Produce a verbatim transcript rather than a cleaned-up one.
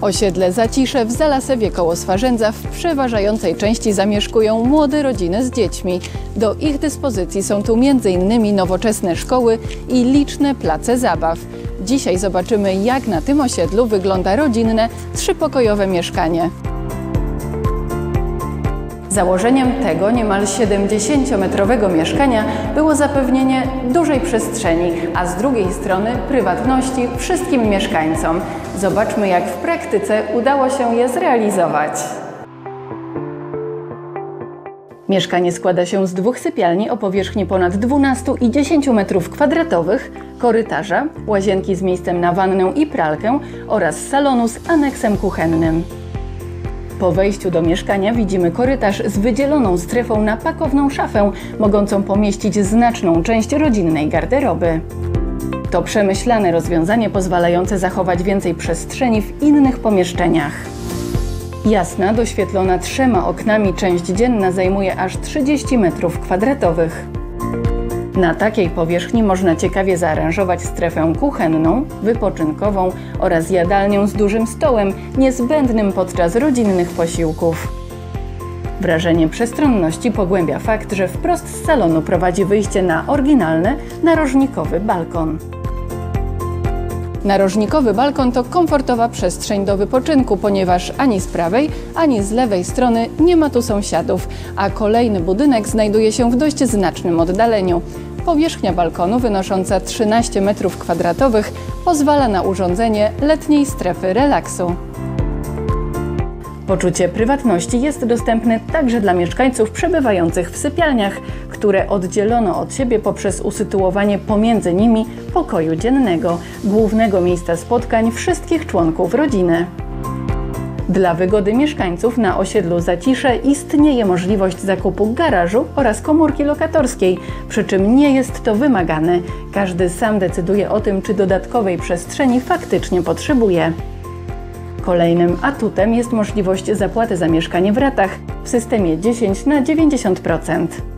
Osiedle Zacisze w Zalasewie koło Swarzędza w przeważającej części zamieszkują młode rodziny z dziećmi. Do ich dyspozycji są tu między innymi nowoczesne szkoły i liczne place zabaw. Dzisiaj zobaczymy, jak na tym osiedlu wygląda rodzinne, trzypokojowe mieszkanie. Założeniem tego niemal siedemdziesięciometrowego mieszkania było zapewnienie dużej przestrzeni, a z drugiej strony prywatności wszystkim mieszkańcom. Zobaczmy, jak w praktyce udało się je zrealizować. Mieszkanie składa się z dwóch sypialni o powierzchni ponad dwunastu i dziesięciu metrów kwadratowych, korytarza, łazienki z miejscem na wannę i pralkę oraz salonu z aneksem kuchennym. Po wejściu do mieszkania widzimy korytarz z wydzieloną strefą na pakowną szafę, mogącą pomieścić znaczną część rodzinnej garderoby. To przemyślane rozwiązanie pozwalające zachować więcej przestrzeni w innych pomieszczeniach. Jasna, doświetlona trzema oknami część dzienna zajmuje aż trzydzieści metrów kwadratowych. Na takiej powierzchni można ciekawie zaaranżować strefę kuchenną, wypoczynkową oraz jadalnię z dużym stołem, niezbędnym podczas rodzinnych posiłków. Wrażenie przestronności pogłębia fakt, że wprost z salonu prowadzi wyjście na oryginalny, narożnikowy balkon. Narożnikowy balkon to komfortowa przestrzeń do wypoczynku, ponieważ ani z prawej, ani z lewej strony nie ma tu sąsiadów, a kolejny budynek znajduje się w dość znacznym oddaleniu. Powierzchnia balkonu wynosząca trzynaście metrów kwadratowych pozwala na urządzenie letniej strefy relaksu. Poczucie prywatności jest dostępne także dla mieszkańców przebywających w sypialniach, które oddzielono od siebie poprzez usytuowanie pomiędzy nimi pokoju dziennego, głównego miejsca spotkań wszystkich członków rodziny. Dla wygody mieszkańców na osiedlu Zacisze istnieje możliwość zakupu garażu oraz komórki lokatorskiej, przy czym nie jest to wymagane. Każdy sam decyduje o tym, czy dodatkowej przestrzeni faktycznie potrzebuje. Kolejnym atutem jest możliwość zapłaty za mieszkanie w ratach w systemie dziesięć na dziewięćdziesiąt procent.